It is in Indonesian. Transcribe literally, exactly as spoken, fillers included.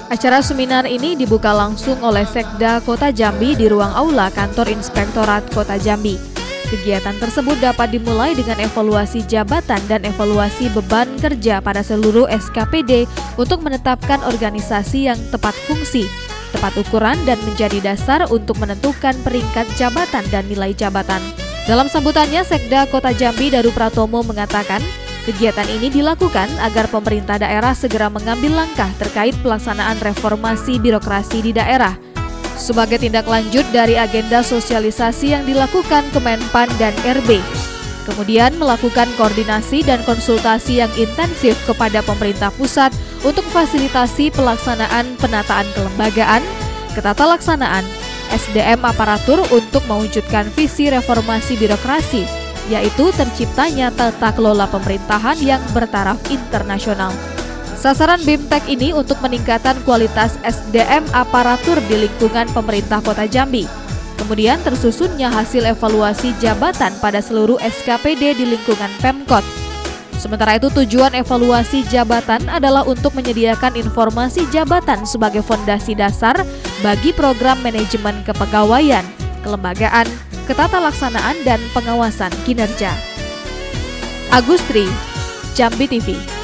Acara seminar ini dibuka langsung oleh Sekda Kota Jambi di ruang aula kantor Inspektorat Kota Jambi. Kegiatan tersebut dapat dimulai dengan evaluasi jabatan dan evaluasi beban kerja pada seluruh S K P D untuk menetapkan organisasi yang tepat fungsi, tepat ukuran dan menjadi dasar untuk menentukan peringkat jabatan dan nilai jabatan. Dalam sambutannya, Sekda Kota Jambi Daru Pratomo mengatakan, kegiatan ini dilakukan agar pemerintah daerah segera mengambil langkah terkait pelaksanaan reformasi birokrasi di daerah. Sebagai tindak lanjut dari agenda sosialisasi yang dilakukan Kemenpan dan R B. Kemudian melakukan koordinasi dan konsultasi yang intensif kepada pemerintah pusat untuk memfasilitasi pelaksanaan penataan kelembagaan, ketata laksanaan, S D M aparatur untuk mewujudkan visi reformasi birokrasi, yaitu terciptanya tata kelola pemerintahan yang bertaraf internasional. Sasaran BIMTEK ini untuk peningkatan kualitas S D M aparatur di lingkungan pemerintah Kota Jambi. Kemudian tersusunnya hasil evaluasi jabatan pada seluruh S K P D di lingkungan Pemkot. Sementara itu tujuan evaluasi jabatan adalah untuk menyediakan informasi jabatan sebagai fondasi dasar bagi program manajemen kepegawaian, kelembagaan, ketata laksanaan dan pengawasan kinerja. Agustri, Jambi T V.